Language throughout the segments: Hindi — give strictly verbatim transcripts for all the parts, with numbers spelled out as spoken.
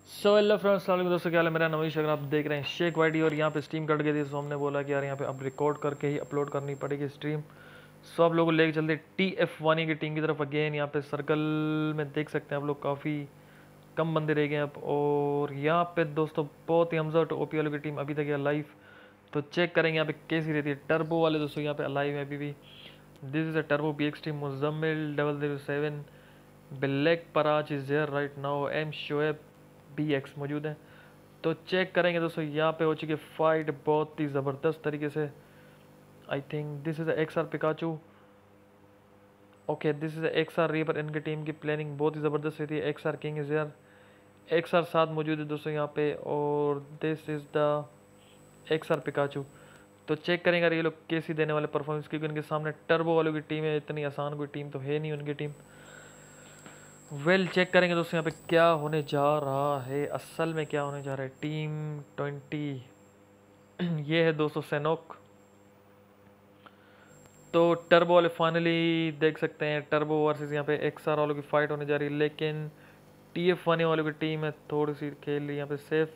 सो हेलो फ्रेंड्स, सलाम दोस्तों, क्या हाल है? मेरा नवीश, अगर आप देख रहे हैं शेख वाइडी और यहाँ पे स्ट्रीम कट गई थी, तो हमने बोला कि यार यहाँ पे अब रिकॉर्ड करके ही अपलोड करनी पड़ेगी स्ट्रीम। सो आप लोगों को लेके चलते टी एफ वानी की टीम की तरफ अगेन। यहाँ पे सर्कल में देख सकते हैं आप लोग, काफ़ी कम बंदे रह गए अब। और यहाँ पे दोस्तों बहुत ही हमजा ओ पी वालों की टीम अभी तक है लाइव, तो चेक करेंगे यहाँ पे कैसी रहती है। टर्बो वाले दोस्तों यहाँ पे अलाइव है अभी भी। This is a turbo B X team, Muzammil double zero seven, black पराज is there right now, M Shoaib B X मौजूद है। तो चेक करेंगे दोस्तों, यहाँ पे हो चुकी है फाइट बहुत ही ज़बरदस्त तरीके से। I think this is X R Pikachu, okay this is X R reaper. इनकी टीम की प्लानिंग बहुत ही ज़बरदस्त रहती है। एक्स आर किंग इज़ यार, एक्स आर साथ मौजूद है दोस्तों यहाँ पे, और this is the X R Pikachu. तो चेक करेंगे ये लोग कैसी देने वाले परफॉर्मेंस, क्योंकि उनके सामने टर्बो वालों की टीम है। इतनी आसान कोई टीम तो है नहीं उनकी टीम। वेल well, चेक करेंगे दोस्तों यहाँ पे क्या होने जा रहा है, असल में क्या होने जा रहा है। टीम ट्वेंटी ये है दोस्तों सेनोक। तो टर्बो वाले फाइनली देख सकते हैं, टर्बो वर्सेस यहाँ पे एक्स आर वालों की फाइट होने जा रही है। लेकिन टी एफ वाने वालों की टीम है थोड़ी सी खेल रही यहाँ पे सेफ।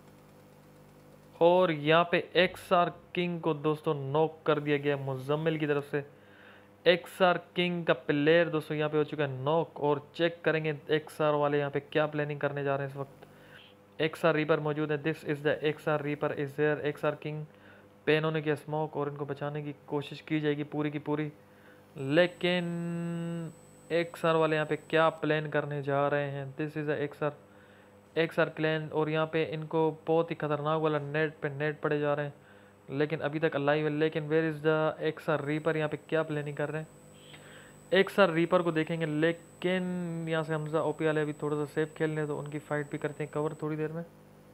और यहाँ पे एक्स आर किंग को दोस्तों नॉक कर दिया गया मुजम्मिल की तरफ से। एक्स आर किंग का प्लेयर दोस्तों यहाँ पे हो चुका है नॉक। और चेक करेंगे एक्स आर वाले यहाँ पे क्या प्लानिंग करने जा रहे हैं इस वक्त। एक्स आर रीपर मौजूद है, this is the X R reaper is there. X R king पे इन्होंने किया स्मोक और इनको बचाने की कोशिश की जाएगी पूरी की पूरी। लेकिन एक्स आर वाले यहाँ पे क्या प्लान करने जा रहे हैं, this is X R X R clan. और यहाँ पे इनको बहुत ही खतरनाक वाला नेट पे नेट पड़े जा रहे हैं, लेकिन अभी तक अलाइव है। लेकिन where is the X R reaper, यहाँ पे क्या प्लानिंग कर रहे हैं। एक्स आर रीपर को देखेंगे, लेकिन यहाँ से हमजा ओपी वाले अभी थोड़ा सा सेफ खेल रहे हैं, तो उनकी फाइट भी करते हैं कवर थोड़ी देर में।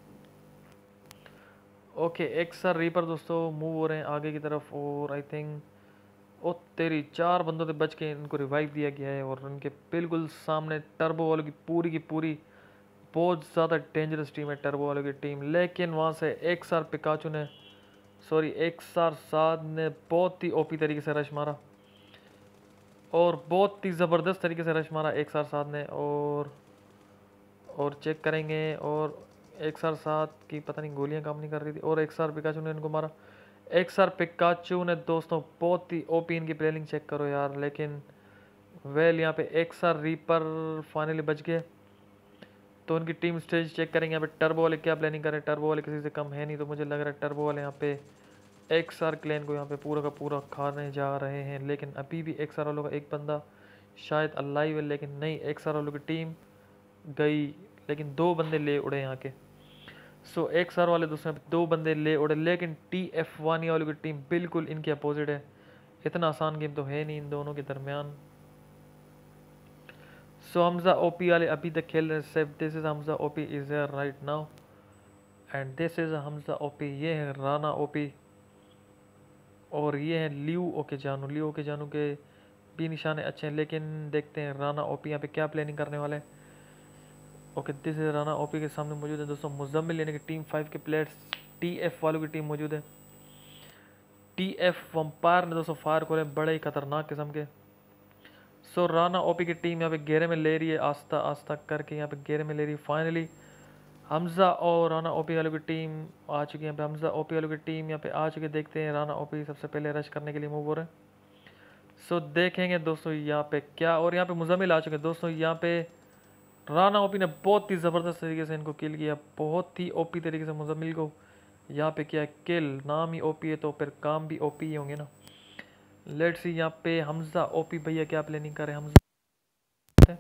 ओके एक्स आर रीपर दोस्तों मूव हो रहे हैं आगे की तरफ। और आई थिंक ओ तेरी चार बंदों से बच के इनको रिवाइव दिया गया है। और उनके बिल्कुल सामने टर्बो वालों की पूरी की पूरी बहुत ज़्यादा डेंजरस टीम है टर्बो वालों की टीम। लेकिन वहाँ से एक्स आर पिकाचू ने, सॉरी एक्स आर साद ने बहुत ही ओपी तरीके से रश मारा, और बहुत ही ज़बरदस्त तरीके से रश मारा एक्स आर साद ने। और और चेक करेंगे, और एक्स आर सात की पता नहीं गोलियां काम नहीं कर रही थी, और एक्स आर पिकाचू ने इनको मारा। एक्स आर पिकाचू ने दोस्तों बहुत ही ओपी, इनकी प्लेलिंग चेक करो यार। लेकिन वेल यहाँ पे एक्स आर रीपर फाइनली बच गए। तो उनकी टीम स्टेज चेक करेंगे यहाँ पे टर्बो वाले क्या प्लानिंग कर रहे हैं। टर्बो वाले किसी से कम है नहीं, तो मुझे लग रहा है टर्बो वाले यहाँ पे एक्स आर क्लैन को यहाँ पे पूरा का पूरा खाने जा रहे हैं। लेकिन अभी भी एक्स आर वालों का एक बंदा शायद अलाइव है, लेकिन नहीं, एक्स आर वालों की टीम गई, लेकिन दो बंदे ले उड़े यहाँ के। सो एक्स आर वाले दोस्तों दो बंदे ले उड़े। लेकिन टी एफ वानी वालों की टीम बिल्कुल इनके अपोजिट है। इतना आसान गेम तो है नहीं इन दोनों के दरमियान। सो हमजा ओपी वाले अभी तक खेल रहे हैं safe. This is Hamza OP is there right now, and this is Hamza OP. ये है राना ओपी, और ये है लियो ओके जानू। लियो ओके जानू के भी निशाने अच्छे हैं, लेकिन देखते हैं राना ओपी यहाँ पे क्या प्लानिंग करने वाले हैं। Okay this is Rana OP के सामने मौजूद है दोस्तों मुजम्मिल यानी कि टीम फाइव के प्लेयर्स। टी एफ वालों की टीम मौजूद है। टी एफ वम्पायर ने दोस्तों फायर खोले बड़े ही खतरनाक किस्म के। सो राना ओपी की टीम यहाँ पे घेरे में ले रही है, आस्ता आस्ता करके यहाँ पे घेरे में ले रही है। फाइनली हमजा और राना ओपी वालों की टीम आ चुकी है यहाँ पे। हमजा ओपी वालों की टीम यहाँ पे आ चुकी है। देखते हैं राना ओपी सबसे पहले रश करने के लिए मूव हो रहे हैं। सो देखेंगे दोस्तों यहाँ पे क्या, और यहाँ पे मुजम्मिल आ चुके हैं दोस्तों। यहाँ पे राना ओपी ने बहुत ही ज़बरदस्त तरीके से इनको किल किया, बहुत ही ओपी तरीके से मुजम्मिल को यहाँ पे किया किल। नाम ही ओपी है तो फिर काम भी ओपी ही होंगे ना। लेट्स सी यहाँ पे हमजा ओपी भैया क्या प्लानिंग कर रहे हैं। हमजा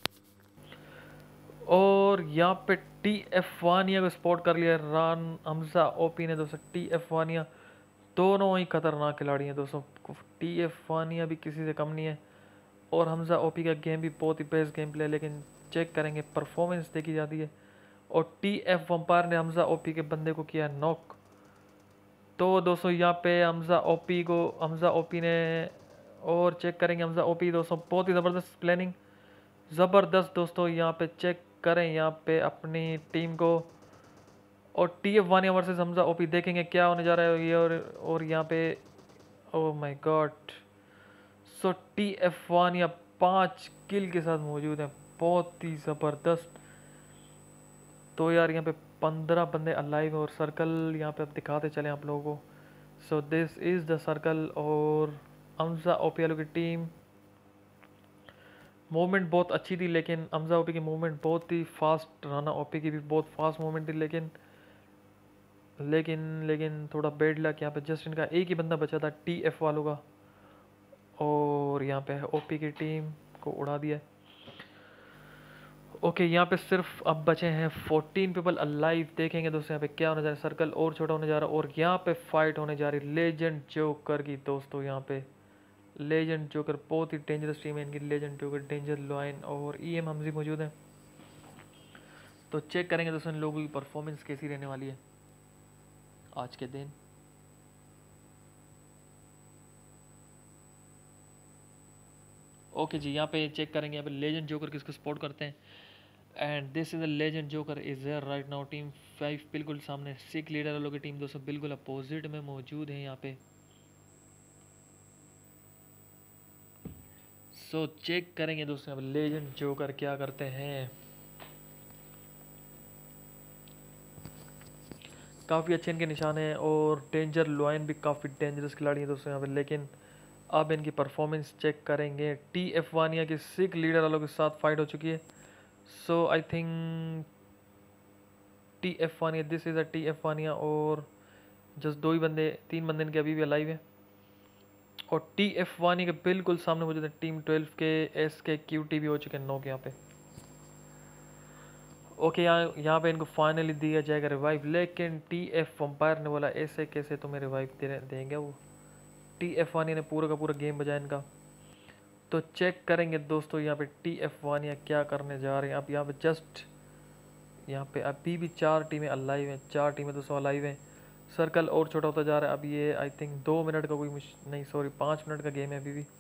और यहाँ पे टी एफ वानिया को स्पॉट कर लिया रान हमजा ओपी ने दोस्तों। टी एफ वानिया दोनों ही खतरनाक खिलाड़ी हैं दोस्तों। टी एफ वानिया भी किसी से कम नहीं है, और हमजा ओपी का गेम भी बहुत ही बेस्ट गेम प्ले है। लेकिन चेक करेंगे परफॉर्मेंस देखी जाती है, और टी एफ वम्पायर ने हमजा ओपी के बंदे को किया नॉक। तो दोस्तों यहाँ पे हमजा ओपी को हमजा ओपी ने, और चेक करेंगे हमजा ओपी दोस्तों बहुत ही ज़बरदस्त प्लानिंग, ज़बरदस्त दोस्तों। यहाँ पे चेक करें यहाँ पे अपनी टीम को, और T F Vania versus Hamza OP देखेंगे क्या होने जा रहा है ये। और और यहाँ पे oh my god, so T F Vania पाँच किल के साथ मौजूद है, बहुत ही ज़बरदस्त। तो यार यहाँ पे पंद्रह बंदे अलाइव और सर्कल यहाँ पे अब दिखाते चले आप लोगों को। So this is the circle और हमजा ओपीएल की टीम। मूवमेंट बहुत अच्छी थी लेकिन हमजा ओपी की मूवमेंट बहुत ही फास्ट, राना ओपी की भी बहुत फास्ट मूवमेंट थी लेकिन लेकिन लेकिन थोड़ा बैड लक यहाँ पे। जस्ट इनका एक ही बंदा बचा था टीएफ वालों का और यहाँ पे ओपी की टीम को उड़ा दिया। ओके यहाँ पे सिर्फ अब बचे हैं फोर्टीन पीपल अलाइव। देखेंगे दोस्तों यहाँ पे क्या होने जा रहा है। सर्कल और छोटा होने जा रहा है और यहाँ पे फाइट होने जा रही लेजेंड जोकर की दोस्तों। यहाँ पे लेजेंड जोकर बहुत ही डेंजरस टीम है इनकी। लेजेंड जोकर, डेंजर लॉयन और ईएम हमजी मौजूद हैं। तो चेक करेंगे दोस्तों इन लोगों की परफॉर्मेंस कैसी रहने वाली है आज के दिन। ओके जी यहाँ पे चेक करेंगे यहाँ पे लेजेंड जोकर किसको सपोर्ट करते हैं। And this is a legend joker is there right now. Team five बिल्कुल सामने, सिख लीडर वालों की टीम दोस्तों बिल्कुल अपोजिट में मौजूद है यहाँ पे। सो so, चेक करेंगे दोस्तों अब लेजेंड जोकर क्या करते हैं। काफ़ी अच्छे इनके निशान हैं और डेंजर लॉयन भी काफ़ी डेंजरस खिलाड़ी हैं दोस्तों यहाँ पे। लेकिन अब इनकी परफॉर्मेंस चेक करेंगे। टी एफ वानिया की सिख लीडर वालों के साथ फाइट हो चुकी है। So I think T F Vania, this is a T F Vania और जस्ट दो ही बंदे, तीन बंदे इनके अभी भी अलाइव है। और टी एफ वानिया के बिल्कुल सामने मौजूद है टीम ट्वेल्व के एस के क्यू टी भी हो चुके हैं नौ के यहाँ पे। ओके यहाँ यहाँ पे इनको फाइनली दिया जाएगा रिवाइव। लेकिन टी एफ वम्पायर ने बोला ऐसे कैसे तुम्हें रिवाइव दे देंगे। वो टी एफ वानिया ने पूरा का पूरा गेम बजाया इनका। तो चेक करेंगे दोस्तों यहाँ पे टी एफ वानिया क्या करने जा रहे हैं। अब यहाँ पे जस्ट यहाँ पे अभी भी चार टीमें अलाइव हैं, चार टीमें दोस्तों अलाइव हैं। सर्कल और छोटा होता जा रहा है। अब ये आई थिंक दो मिनट का कोई नहीं सॉरी पाँच मिनट का गेम है अभी भी।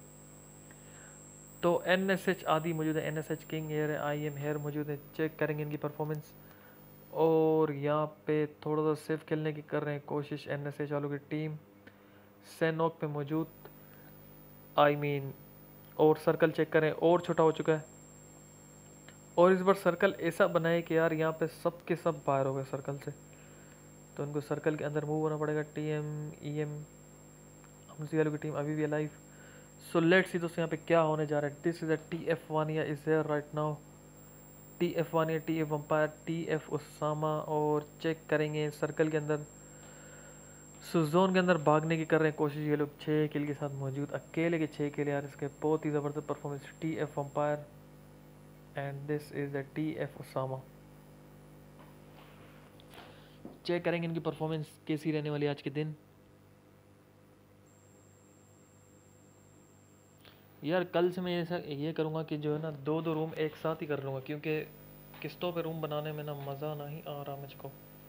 तो एन एस एच आदि मौजूद है, N S H king here है, आई एम हेयर मौजूद है। चेक करेंगे इनकी परफॉर्मेंस। और यहाँ पे थोड़ा सा सेफ खेलने की कर रहे हैं कोशिश एन एस एच वालों की टीम। सैनोक पे मौजूद आई I मीन mean, और सर्कल चेक करें और छोटा हो चुका है। और इस बार सर्कल ऐसा बनाए कि यार यहाँ पे सब के सब बाहर हो गए सर्कल से। तो इनको सर्कल के अंदर मूव होना पड़ेगा। T M E M Hamzi वालों की टीम अभी भी अलाइव। सो लेट्स सी दोस्तों यहाँ पे क्या होने जा रहा है। This is a T F Vania is there right now. T F Vania, T F vampire, T F Usama. और चेक करेंगे सर्कल के अंदर, सो जोन के अंदर भागने की कर रहे हैं कोशिश ये लोग। छः किल के साथ मौजूद, अकेले के छः किल यार इसके, बहुत ही ज़बरदस्त performance. T F vampire and this is the T F Usama. Check करेंगे इनकी परफॉर्मेंस कैसी रहने वाली आज के दिन। यार कल से मैं ऐसा ये करूँगा कि जो है ना दो दो रूम एक साथ ही कर लूँगा क्योंकि किस्तों पे रूम बनाने में ना मज़ा नहीं आ रहा मुझको।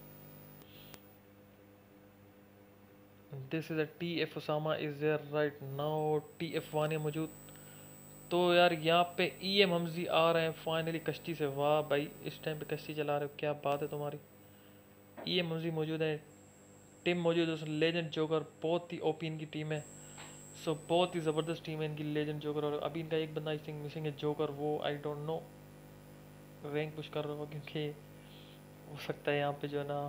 This is a T F Usama is there right now. T F Vania मौजूद। तो यार यहाँ पे ई एम हमजी आ रहे हैं फाइनली कश्ती से। वाह भाई इस टाइम पे कश्ती चला रहे हो, क्या बात है तुम्हारी। ई एम हमजी मौजूद है, टीम मौजूद है लेजेंड जोकर, बहुत ही ओपी इनकी टीम है। सो so, बहुत ही ज़बरदस्त टीम है इनकी लेजेंड जोकर। और अभी इनका एक बंदा आई थिंक मिसिंग है जोकर, वो I don't know rank push कर रहा होगा क्योंकि हो सकता है यहाँ पे जो है ना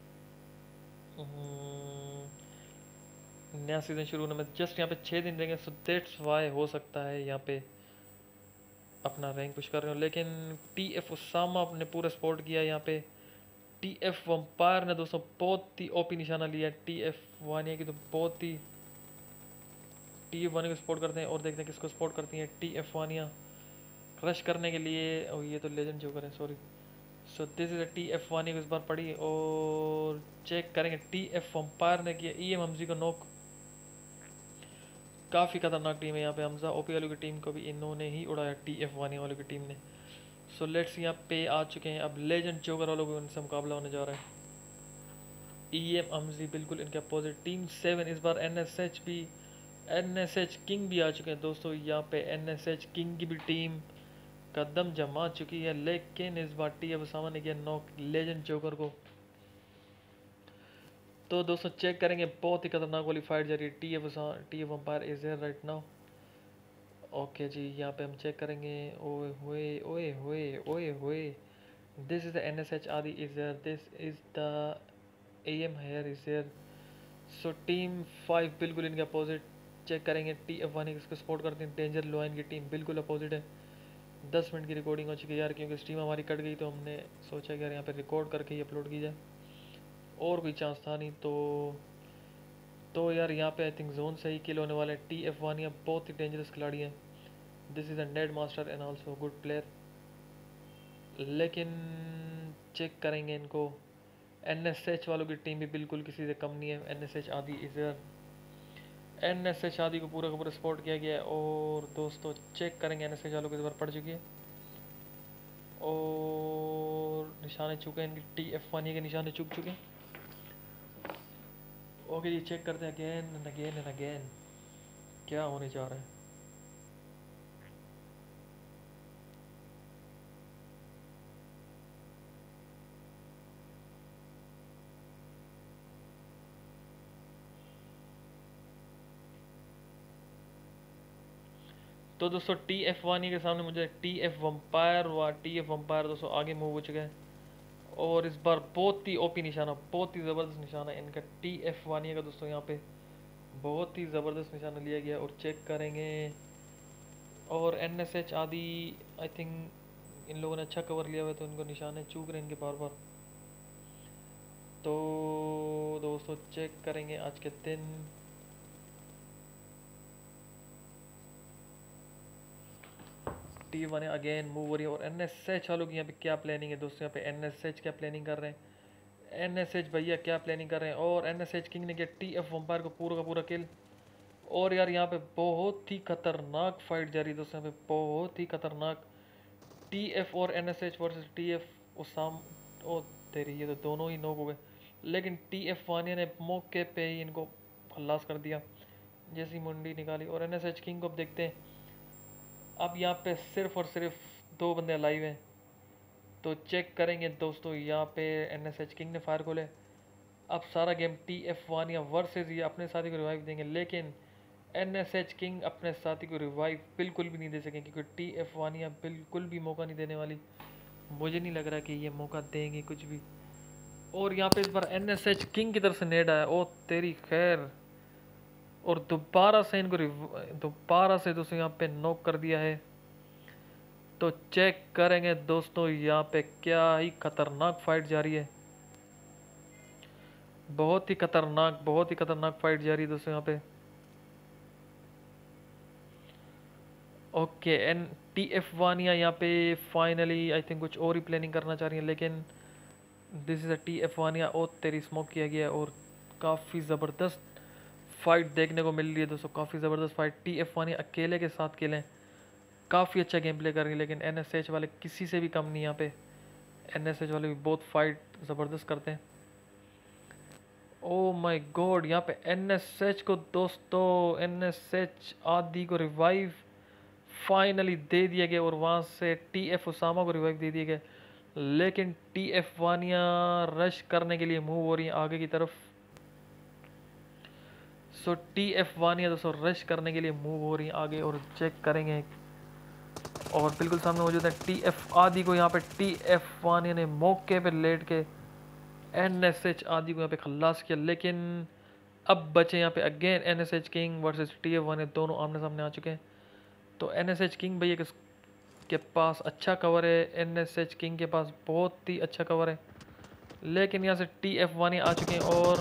नया सीज़न शुरू होने में जस्ट यहाँ पे छः दिन रहेंगे। सो दैट्स वाई हो सकता है यहाँ पे अपना रैंक पुश कर रहे हो। लेकिन टी एफ उसामा अपने पूरा सपोर्ट किया यहाँ पे। टी एफ वम्पायर ने दोस्तों बहुत ही ओपी निशाना लिया। टी एफ वानिया की तो बहुत ही, टी एफ वानिया को सपोर्ट करते हैं और देखते हैं किसको सपोर्ट करती हैं टी एफ वानिया क्रश करने के लिए। और ये तो लेजेंड जोकर है sorry. So this is T F Vania को इस बार पड़ी। और चेक करेंगे टी एफ वम्पायर ने किया ई एम हमजी को नॉक। काफ़ी खतरनाक टीम है यहाँ पे। हमजा ओपी वालों की टीम को भी इन्होंने ही उड़ाया टी एफ वानिया वालों की टीम ने। सो लेट्स यहाँ पे आ चुके हैं अब लेजेंड जोकर वालों को, उनसे मुकाबला होने जा रहा है। ई एम हमजी बिल्कुल इनके अपोजिट। टीम सेवन इस बार एन एस एच भी, एन एस एच किंग भी आ चुके हैं दोस्तों। यहाँ पे एन एस एच किंग की भी टीम कदम जमा चुकी है। लेकिन इस बार टी एफ उसामा ने किया नॉक लेजेंड जोकर को। तो दोस्तों चेक करेंगे, बहुत ही खतरनाक वाली फाइट जा रही है। T F T F vampire is there right now. Okay जी यहाँ पे हम चेक करेंगे। ओए होए ओए होए ओए होए, this is the N S H Aadi is there, this is the A M hire is there. So team five बिल्कुल इनके अपोजिट। चेक करेंगे टी एफ वन इसको सपोर्ट करते हैं, डेंजर लोइन की टीम बिल्कुल अपोजिट है। दस मिनट की रिकॉर्डिंग हो चुकी है यार, क्योंकि स्ट्रीम हमारी कट गई तो हमने सोचा कि यार यहाँ पे रिकॉर्ड करके ही अपलोड की जाए, और कोई चांस था नहीं। तो तो यार यहाँ पे आई थिंक जोन से ही किल होने वाले हैं। टी एफ वन बहुत ही डेंजरस खिलाड़ी हैं। This is a Ned master and also good player, लेकिन चेक करेंगे इनको। एन एस एच वालों की टीम भी बिल्कुल किसी से कम नहीं है। N S H Aadi is N S H Aadi को पूरा का पूरा सपोर्ट किया गया है। और दोस्तों चेक करेंगे एन एस एच वालों की इस बार पड़ चुकी है, और निशाने चुके हैं इनकी। टी एफ वन के निशाने चुक चुके हैं। ओके जी, चेक करते हैं again and again and again क्या होने जा रहा है। तो दोस्तों टी एफ वानी के सामने मुझे टी एफ वम्पायर व टी एफ वम्पायर दोस्तों आगे मूव हो चुके हैं, और इस बार बहुत ही ओपी निशाना, बहुत ही ज़बरदस्त निशाना है इनका। टी एफ वानी का दोस्तों यहाँ पे बहुत ही ज़बरदस्त निशाना लिया गया, और चेक करेंगे। और एन एस एच आदि आई थिंक इन लोगों ने अच्छा कवर लिया हुआ है, तो इनको निशाने चूक रहे हैं इनके बार बार। तो दोस्तों चेक करेंगे आज के दिन। टी वन अगेन मूव हो रही है, और एन एस एच वालों की यहाँ पे क्या प्लानिंग है दोस्तों। यहाँ पे एन एस एच क्या प्लानिंग कर रहे हैं, एन एस एच भैया क्या प्लानिंग कर रहे हैं। और एन एस एच किंग ने किया टी एफ वम्पायर को पूरा का पूरा किल। और यार यहाँ पे बहुत ही खतरनाक फाइट जारी है दोस्तों, यहाँ पे बहुत ही खतरनाक। टी एफ और N S H versus T F Usam. ओ तेरी, ये तो दोनों ही नॉक हो गए, लेकिन टी एफ वानिया ने मौके पे ही इनको खल्लास कर दिया जैसी मुंडी निकाली। और एन एस एच किंग को अब देखते हैं। अब यहाँ पे सिर्फ और सिर्फ दो बंदे लाइव हैं, तो चेक करेंगे दोस्तों। यहाँ पे एन एस एच किंग ने फायर खोले। अब सारा game T F Vania versus ये अपने साथी को रिवाइव देंगे, लेकिन एन एस एच किंग अपने साथी को रिवाइव बिल्कुल भी नहीं दे सकेंगे, क्योंकि टी एफ वानिया बिल्कुल भी मौका नहीं देने वाली। मुझे नहीं लग रहा कि ये मौका देंगे कुछ भी। और यहाँ पे इस बार एन एस एच किंग की तरफ से नेड आया, ओ तेरी खैर, और दोबारा से इनको दोबारा से दोस्तों यहाँ पे नॉक कर दिया है। तो चेक करेंगे दोस्तों, यहाँ पे क्या ही खतरनाक फाइट जारी है। बहुत ही खतरनाक, बहुत ही खतरनाक फाइट जारी है दोस्तों यहाँ पे। Okay, N T F Vania यहाँ पे फाइनली आई थिंक कुछ और ही प्लानिंग करना चाह रही है, लेकिन this is a T F Vania. और तेरी स्मोक किया गया है, और काफ़ी ज़बरदस्त फाइट देखने को मिल रही है दोस्तों, काफ़ी ज़बरदस्त फाइट। टी एफ वानिया अकेले के साथ खेलें, काफ़ी अच्छा गेम प्ले कर रही है, लेकिन एन एस एच वाले किसी से भी कम नहीं यहाँ पे। एन एस एच वाले भी बहुत फाइट ज़बरदस्त करते हैं। ओ माय गॉड, यहाँ पे एन एस एच को दोस्तों, एन एस एच आदि को रिवाइव फाइनली दे दिया गया, और वहाँ से टी एफ उसामा को रिवाइव दे दिया गया। लेकिन टी एफ वानिया रश करने के लिए मूव हो रही है आगे की तरफ। सो टी एफ वानिया दोस्तों रश करने के लिए मूव हो रही है आगे, और चेक करेंगे। और बिल्कुल सामने मौजूद है टी एफ आदि को। यहाँ पे टी एफ वानिया ने मौके पे लेट के एन एस एच आदि को यहाँ पे खल्लास किया, लेकिन अब बचे यहाँ पे again N S H king versus T F Vania, दोनों आमने सामने आ चुके हैं। तो एन एस एच किंग भैया के पास अच्छा कवर है, एन एस एच किंग के पास बहुत ही अच्छा कवर है, लेकिन यहाँ से टी एफ वानिया आ चुके हैं, और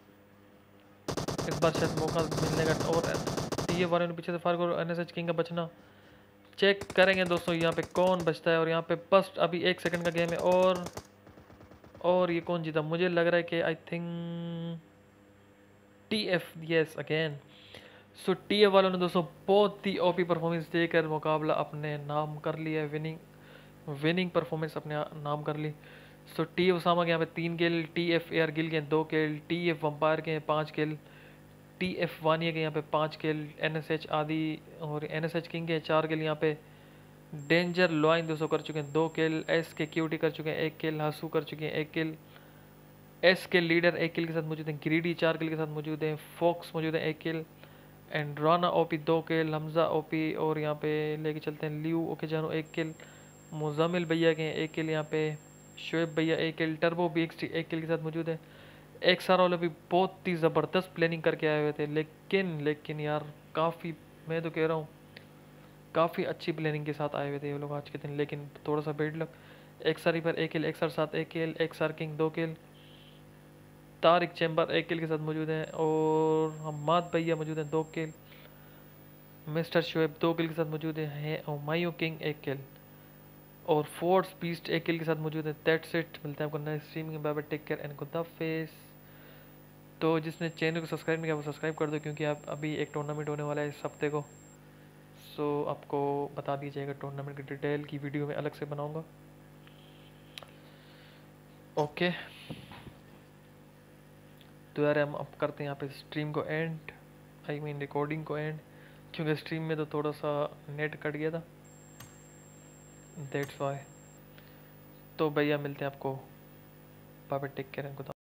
इस बार शायद मौका मिलने का। और टी एफ वानिया ने पीछे से फायर करो, एन एस एच किंग का बचना। चेक करेंगे दोस्तों यहाँ पे कौन बचता है, और यहाँ पे बस अभी एक सेकंड का गेम है। और और ये कौन जीता, मुझे लग रहा है कि I think T F, yes again. So T F वालों ने दोस्तों बहुत ही ओपी परफॉर्मेंस देकर मुकाबला अपने नाम कर लिया है, विनिंग विनिंग परफॉर्मेंस अपने नाम कर ली। सो टी एफ उसामा के यहाँ पे तीन kill, T F air Gill के दो किल, टी एफ वम्पायर के पाँच किल, टी एफ वानिया के यहाँ पे पाँच किल, एन एस एच आदि और एन एस एच किंग के चार किल। यहाँ पे डेंजर लॉइन दोस्तों कर चुके हैं दो किल, एस के क्यूटी कर चुके हैं एक किल, हासू कर चुके हैं एक किल, एस के लीडर एक किल के साथ मौजूद हैं, ग्रीडी चार किल के साथ मौजूद हैं, फोक्स मौजूद है एक किल, एंड्राना ओपी दो किल, हमजा ओपी, और यहाँ पे लेके चलते हैं लियू ओके जानो एक किल, मुजामिल भैया के एक किल यहाँ पे, शोएब भैया एक किल, टर्बो भी एक एक किल के साथ मौजूद है। एक सार वाले भी बहुत ही ज़बरदस्त प्लानिंग करके आए हुए थे, लेकिन लेकिन यार काफ़ी, मैं तो कह रहा हूँ काफ़ी अच्छी प्लानिंग के साथ आए हुए थे ये लोग आज के दिन, लेकिन थोड़ा सा बेड लक। एक सारी पर एक किल, एक सार साथ एक किल, एक सार किंग दो किल, तारिक चैम्बर एक किल के साथ मौजूद हैं, और हमाद भैया मौजूद हैं दो किल, मिस्टर शोएब दो किल के साथ मौजूद हैं, और मायो किंग एक किल, और फोर्स बीस्ट एक किल के साथ मौजूद है। दैट्स इट, मिलते हैं आपको नए स्ट्रीमिंग में, bye bye, take care and खुदा फेस। तो जिसने चैनल को सब्सक्राइब नहीं किया वो सब्सक्राइब कर दो, क्योंकि आप अभी एक टूर्नामेंट होने वाला है इस हफ्ते को, सो आपको बता दिया जाएगा, टूर्नामेंट की डिटेल की वीडियो में अलग से बनाऊंगा। ओके, तो यार हम अब करते हैं यहाँ पे स्ट्रीम को एंड, आई मीन रिकॉर्डिंग को एंड, क्योंकि स्ट्रीम में तो थोड़ा सा नेट कट गया था, दैट्स वाई। तो भैया मिलते हैं आपको, bye bye, take care and खुदा।